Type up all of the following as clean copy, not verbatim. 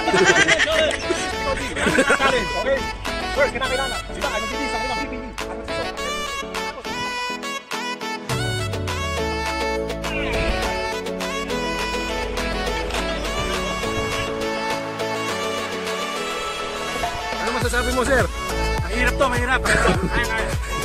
Challenge, okay? First, kinakailangan. Diba, ano bilis, ang ilang PPE. Ano masasabi mo, sir? Mahirap to, mahirap. Ay.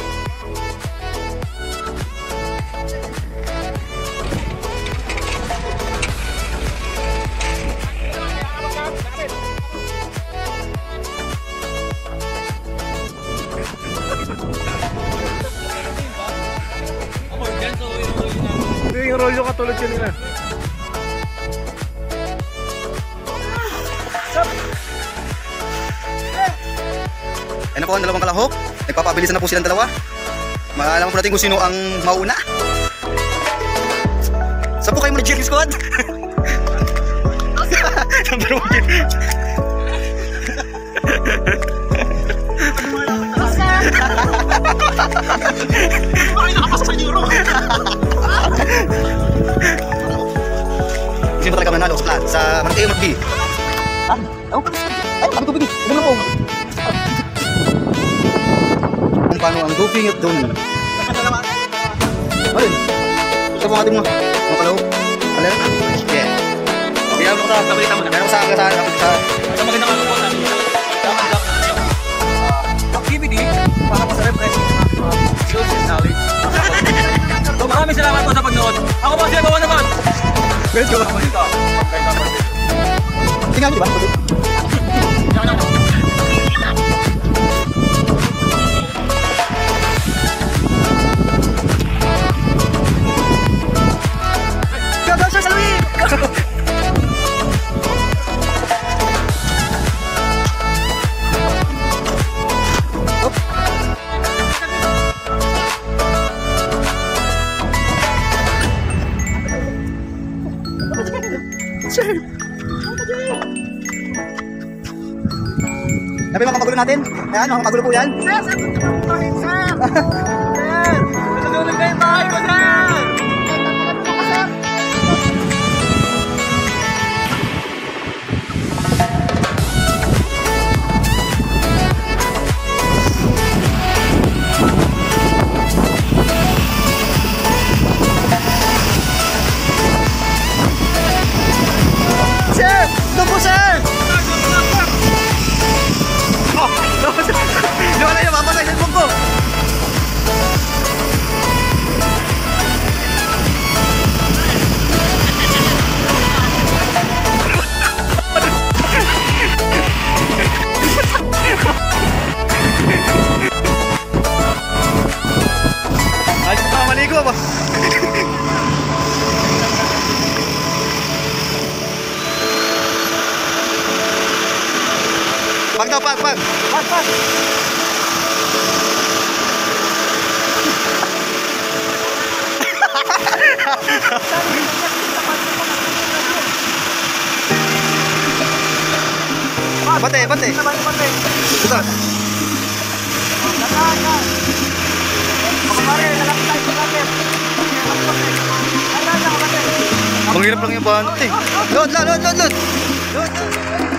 Hindi yung rolyo katulad kanina. Ayun na po ang dalawang kalahok. Nagpapabilisan na po silang dalawa. Maalaman po natin kung sino ang mauna. Saan po kayo muna, Jerry Squad? Number 1. Ay, nakapasok sa Euro! Sino ba talaga manalo sa Mateo Magbi? Ay, kami tubig. Ano po? Kung paano ang doping at doon. Ayun. Ito po ang ating mga kalahok. Alin? Yeah. Kaya ako sa kapalitan mo na. Kaya ako sa agasahan. Sa magandang ano po namin. Activity para po sa refreshing skills and knowledge. So maraming salamat po sa pagnood. Ako po siya gawa naman. Medyo ako dito. Tingnan niyo ba? Go, Sir Salwi! Nabi mga magulo natin? Ayan, mga magulo po yan. Sir! Sir! Nasusunog na yung bahay ko, sir! Sir! Doon po, sir! Doon na yun, mapatay sa bong ko! Ayos pa maligo ba? Pag daw, pag! Pag! Bate! Bate! Ito! Manghirap lang yung bante. Load!